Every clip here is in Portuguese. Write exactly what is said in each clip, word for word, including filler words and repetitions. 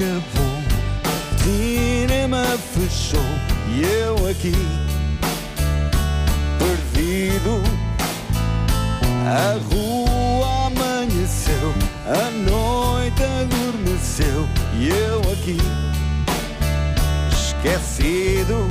acabou, o cinema fechou e eu aqui, perdido. A rua amanheceu, a noite adormeceu e eu aqui, esquecido.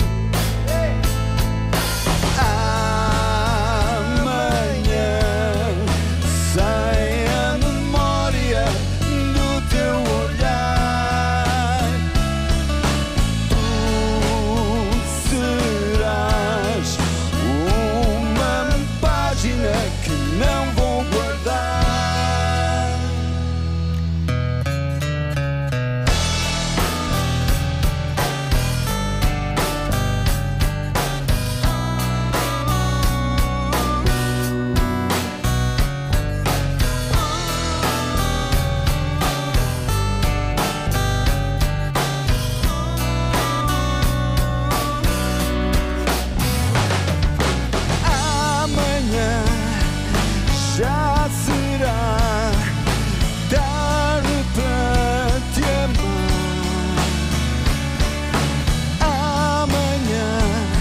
Já será tarde para te amar. Amanhã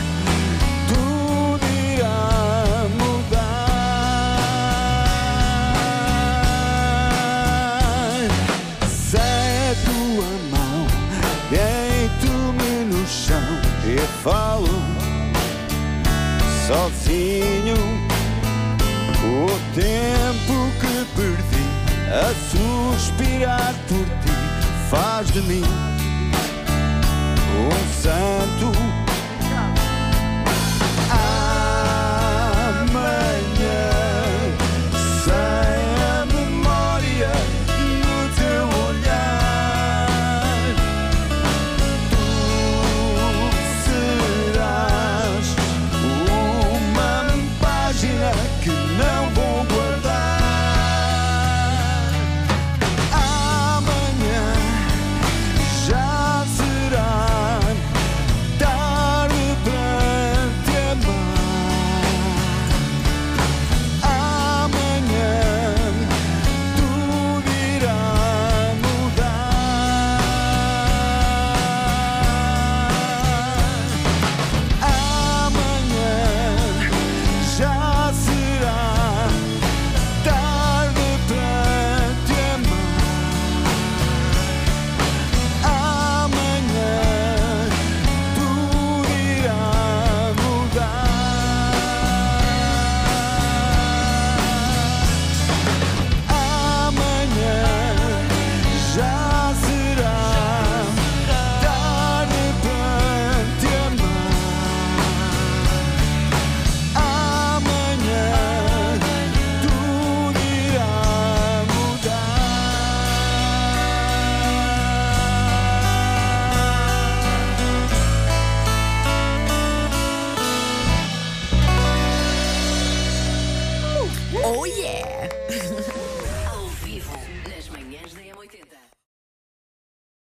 tudo irá mudar. Sai a tua mão, deito-me no chão e falo sozinho. O tempo que perdi a suspirar por ti faz de mim um santo.